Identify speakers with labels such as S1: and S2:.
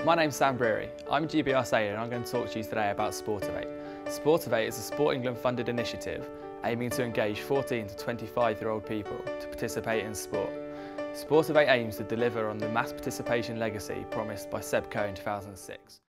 S1: My name's Sam Brearey. I'm a GBR sailor and I'm going to talk to you today about Sportivate. Sportivate is a Sport England funded initiative aiming to engage 14 to 25-year-old people to participate in sport. Sportivate aims to deliver on the mass participation legacy promised by Seb Coe in 2006.